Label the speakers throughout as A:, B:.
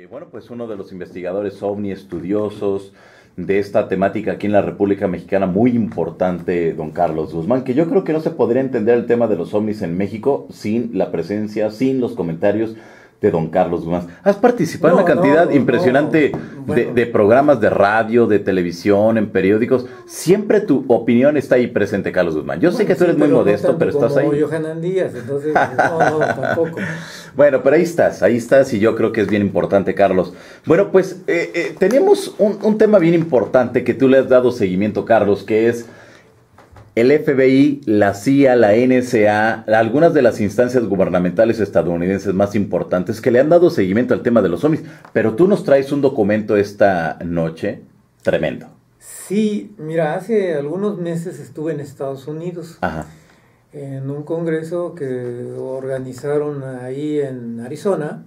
A: Bueno, pues uno de los investigadores ovni estudiosos de esta temática aquí en la República Mexicana, muy importante, don Carlos Guzmán, que yo creo que no se podría entender el tema de los ovnis en México sin la presencia, sin los comentarios de don Carlos Guzmán. Has participado en una cantidad impresionante de programas de radio, de televisión, en periódicos. Siempre tu opinión está ahí presente, Carlos Guzmán. Yo sé que tú eres muy modesto, pero estás ahí.
B: Como Johanan Díaz, entonces no, tampoco.
A: Bueno, pero ahí estás, y yo creo que es bien importante, Carlos. Bueno, pues tenemos un tema bien importante que tú le has dado seguimiento, Carlos, que es el FBI, la CIA, la NSA, algunas de las instancias gubernamentales estadounidenses más importantes que le han dado seguimiento al tema de los ovnis. Pero tú nos traes un documento esta noche tremendo.
B: Sí, mira, hace algunos meses estuve en Estados Unidos.
A: Ajá.
B: En un congreso que organizaron ahí en Arizona,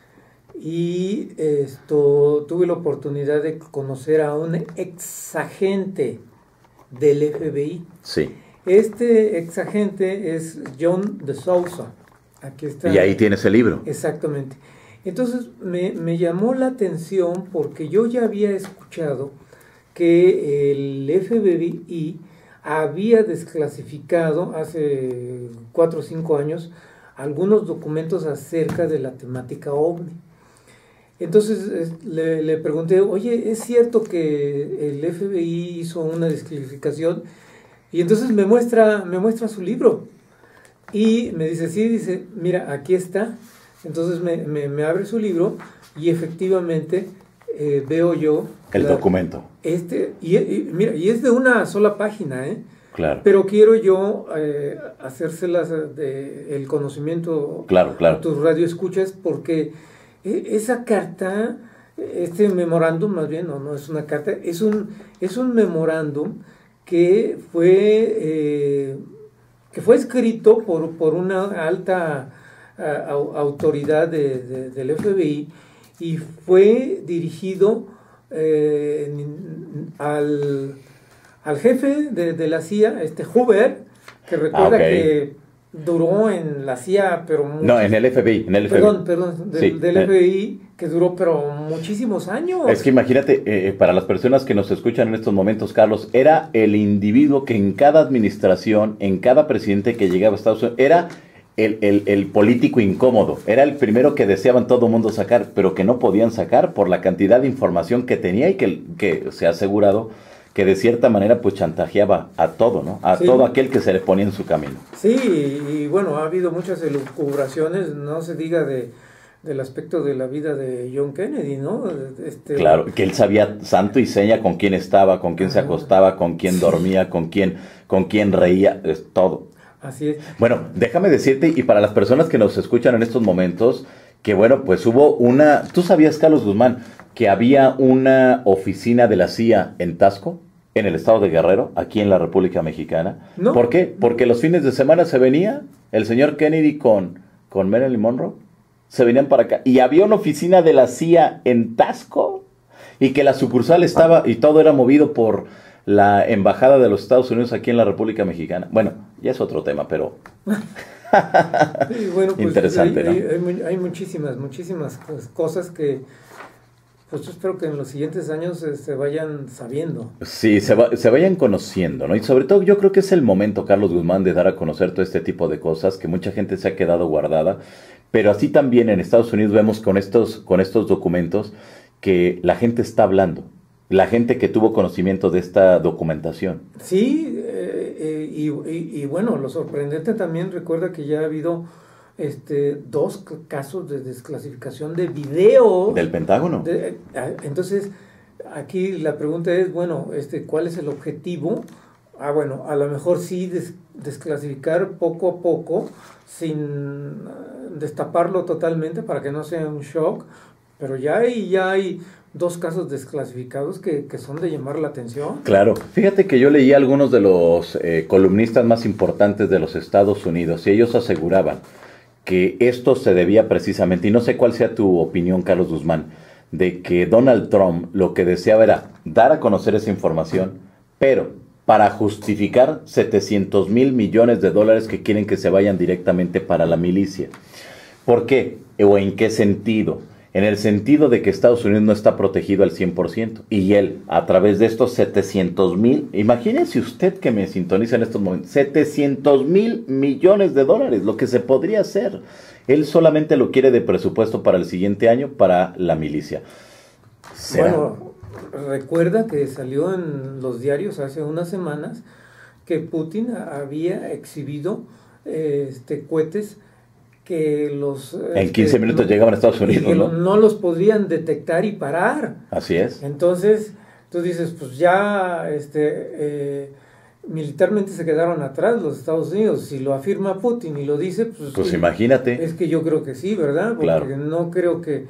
B: y tuve la oportunidad de conocer a un exagente del FBI.
A: Sí.
B: Este exagente es John de Sousa. Aquí está.
A: Y ahí tienes el libro.
B: Exactamente. Entonces me llamó la atención porque yo ya había escuchado que el FBI había desclasificado hace 4 o 5 años algunos documentos acerca de la temática OVNI. Entonces le pregunté, oye, ¿es cierto que el FBI hizo una desclasificación? Y entonces me muestra su libro y me dice, sí, dice, mira, aquí está. Entonces me abre su libro y efectivamente veo yo
A: el documento.
B: Mira, y es de una sola página,
A: Claro.
B: Pero quiero yo hacérselas el conocimiento
A: claro.
B: a tus radioescuchas, porque esa carta, este memorándum, más bien, no es una carta, es un memorándum que fue escrito por una alta autoridad del FBI, y fue dirigido al jefe de la CIA, Hoover, que recuerda que duró en la CIA, pero
A: no, en el FBI.
B: Perdón, del FBI, que duró pero muchísimos años.
A: Es que imagínate, para las personas que nos escuchan en estos momentos, Carlos, era el individuo que en cada administración, en cada presidente que llegaba a Estados Unidos, era el político incómodo, era el primero que deseaban todo el mundo sacar, pero que no podían sacar por la cantidad de información que tenía, y que se ha asegurado que de cierta manera pues chantajeaba a todo, ¿no? A todo aquel que se le ponía en su camino.
B: Sí, y bueno, ha habido muchas elucubraciones, no se diga del aspecto de la vida de John Kennedy, ¿no?
A: Claro, que él sabía santo y seña con quién estaba, con quién se acostaba, con quién dormía, con quién reía, todo.
B: Así es.
A: Bueno, déjame decirte, y para las personas que nos escuchan en estos momentos, que bueno, pues hubo ¿tú sabías, Carlos Guzmán, que había una oficina de la CIA en Taxco, en el estado de Guerrero, aquí en la República Mexicana?
B: ¿No?
A: ¿Por qué? Porque los fines de semana se venía el señor Kennedy con Marilyn Monroe, se venían para acá, y había una oficina de la CIA en Taxco, y que la sucursal estaba, y todo era movido por la embajada de los Estados Unidos aquí en la República Mexicana. Bueno, ya es otro tema, pero
B: sí, bueno, pues
A: interesante,
B: ¿no? Hay muchísimas cosas que pues yo espero que en los siguientes años se vayan sabiendo.
A: Sí, se vayan conociendo, ¿no? Y sobre todo yo creo que es el momento, Carlos Guzmán, de dar a conocer todo este tipo de cosas que mucha gente se ha quedado guardada, pero así también en Estados Unidos vemos con estos documentos que la gente está hablando, la gente que tuvo conocimiento de esta documentación.
B: Sí, y bueno, lo sorprendente también, recuerda que ya ha habido 2 casos de desclasificación de video
A: ¿Del Pentágono?
B: Entonces, aquí la pregunta es, bueno, ¿cuál es el objetivo? Bueno, a lo mejor sí desclasificar poco a poco, sin destaparlo totalmente para que no sea un shock, pero ya hay 2 casos desclasificados que son de llamar la atención.
A: Claro, fíjate que yo leí a algunos de los columnistas más importantes de los Estados Unidos, y ellos aseguraban que esto se debía precisamente, y no sé cuál sea tu opinión, Carlos Guzmán, de que Donald Trump lo que deseaba era dar a conocer esa información, pero para justificar 700,000 millones de dólares que quieren que se vayan directamente para la milicia. ¿Por qué? ¿O en qué sentido? en el sentido de que Estados Unidos no está protegido al 100%, y él, a través de estos 700,000, imagínense usted que me sintoniza en estos momentos, 700,000 millones de dólares, lo que se podría hacer. Él solamente lo quiere de presupuesto para el siguiente año para la milicia. ¿Será?
B: Bueno, recuerda que salió en los diarios hace unas semanas que Putin había exhibido cohetes que los...
A: En 15 minutos llegaban a Estados Unidos,
B: que
A: ¿no?
B: no los podrían detectar y parar.
A: Así es.
B: Entonces, tú dices, pues ya militarmente se quedaron atrás los Estados Unidos. Si lo afirma Putin y lo dice,
A: pues imagínate.
B: Es que yo creo que sí, ¿verdad? Porque
A: claro.
B: No creo que...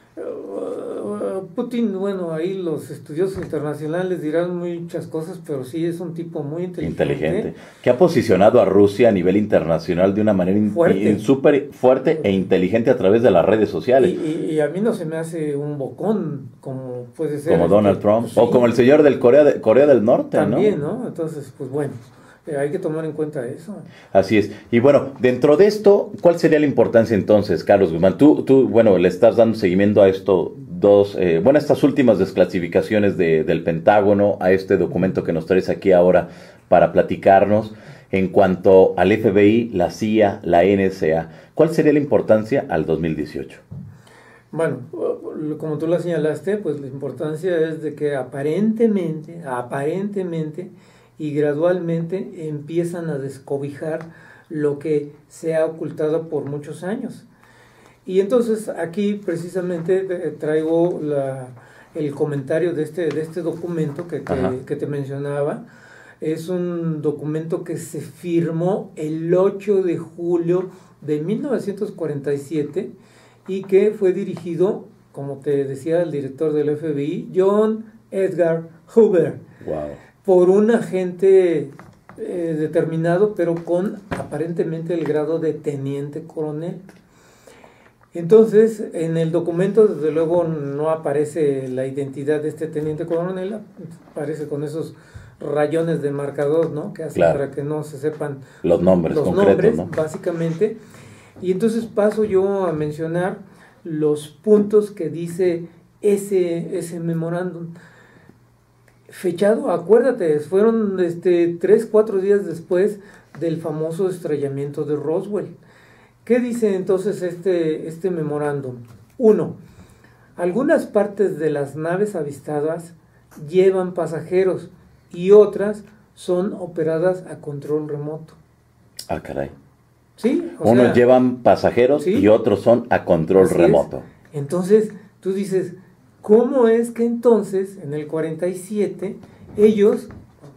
B: Putin, bueno, ahí los estudiosos internacionales dirán muchas cosas, pero sí es un tipo muy inteligente.
A: Que ha posicionado a Rusia a nivel internacional de una manera súper fuerte e inteligente a través de las redes sociales.
B: Y a mí no se me hace un bocón como puede ser.
A: Como Donald Trump, pues, sí. O como el señor del Corea del Norte,
B: también, ¿no? Entonces, pues bueno. Hay que tomar en cuenta eso.
A: Así es. Y bueno, dentro de esto, ¿cuál sería la importancia entonces, Carlos Guzmán? Tú bueno, le estás dando seguimiento a estas últimas desclasificaciones del Pentágono, a este documento que nos traes aquí ahora para platicarnos en cuanto al FBI, la CIA, la NSA. ¿Cuál sería la importancia al 2018?
B: Bueno, como tú lo señalaste, pues la importancia es de que aparentemente, y gradualmente empiezan a descobijar lo que se ha ocultado por muchos años. Y entonces aquí precisamente traigo el comentario de este documento que te mencionaba. Es un documento que se firmó el 8 de julio de 1947 y que fue dirigido, como te decía, el director del FBI, John Edgar Hoover.
A: Wow.
B: Por un agente determinado, pero con aparentemente el grado de teniente coronel. Entonces, en el documento, desde luego, no aparece la identidad de este teniente coronel, aparece con esos rayones de marcador, ¿no? Que hacen para que no se sepan
A: los nombres concretos, ¿no?
B: Básicamente. Y entonces paso yo a mencionar los puntos que dice ese memorándum. Fechado, acuérdate, fueron 3-4 días después del famoso estrellamiento de Roswell. ¿Qué dice entonces este memorándum? 1. Algunas partes de las naves avistadas llevan pasajeros y otras son operadas a control remoto.
A: Ah, caray.
B: Sí.
A: Unos llevan pasajeros, ¿sí? Y otros son a control remoto.
B: Entonces, tú dices... ¿Cómo es que entonces, en el 47, ellos,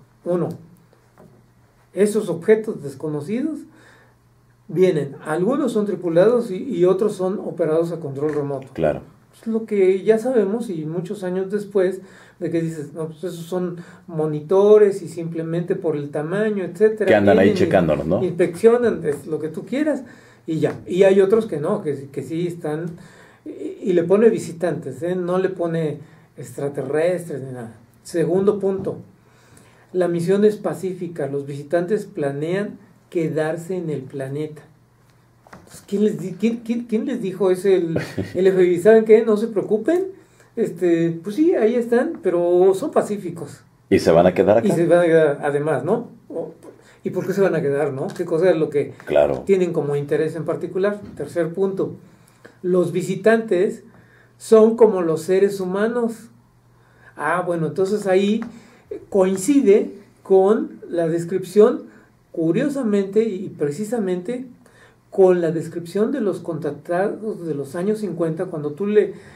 B: esos objetos desconocidos, vienen, algunos son tripulados y otros son operados a control remoto?
A: Claro.
B: Es lo que ya sabemos y muchos años después, de que dices, no, pues esos son monitores y simplemente por el tamaño, etcétera.
A: Que andan ahí checándolos, ¿no?
B: Inspeccionan lo que tú quieras y ya. Y hay otros que no, que sí están... Y le pone visitantes, no le pone extraterrestres ni nada. Segundo punto, la misión es pacífica, los visitantes planean quedarse en el planeta. Pues, ¿quién les dijo eso? El FBI, ¿saben qué? No se preocupen, pues sí, ahí están, pero son pacíficos.
A: ¿Y se van a quedar acá?
B: Y se van a quedar, además, ¿no? ¿Y por qué se van a quedar, no? ¿Qué cosa es lo que tienen como interés en particular? Tercer punto. Los visitantes son como los seres humanos. Bueno, entonces ahí coincide con la descripción, curiosamente y precisamente con la descripción de los contactados de los años 50, cuando tú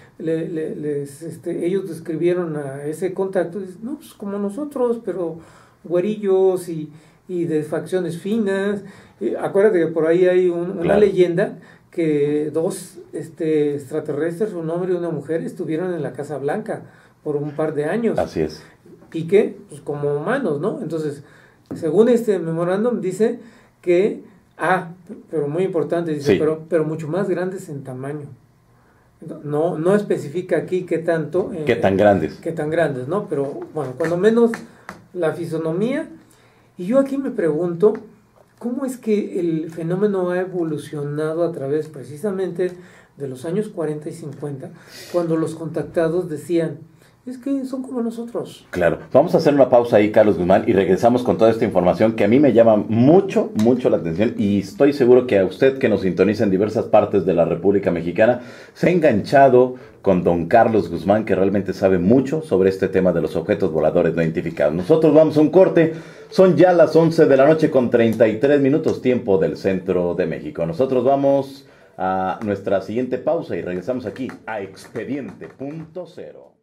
B: ellos describieron a ese contacto, dices, no, pues como nosotros, pero güerillos y de facciones finas. Acuérdate que por ahí hay una leyenda que 2 extraterrestres, un hombre y una mujer, estuvieron en la Casa Blanca por un par de años.
A: Así es.
B: Y que, pues como humanos, ¿no? Entonces, según este memorándum dice que, pero muy importante, dice, sí. pero mucho más grandes en tamaño. No especifica aquí qué tanto.
A: ¿Qué tan grandes?
B: Qué tan grandes, ¿no? Pero, bueno, cuando menos la fisonomía. Y yo aquí me pregunto, ¿cómo es que el fenómeno ha evolucionado a través precisamente de los años 40 y 50, cuando los contactados decían, es que son como nosotros.
A: Claro. Vamos a hacer una pausa ahí, Carlos Guzmán, y regresamos con toda esta información que a mí me llama mucho, mucho la atención, y estoy seguro que a usted que nos sintoniza en diversas partes de la República Mexicana se ha enganchado con don Carlos Guzmán, que realmente sabe mucho sobre este tema de los objetos voladores no identificados. Nosotros vamos a un corte. Son ya las 11 de la noche con 33 minutos, tiempo del centro de México. Nosotros vamos a nuestra siguiente pausa y regresamos aquí a Expediente.0.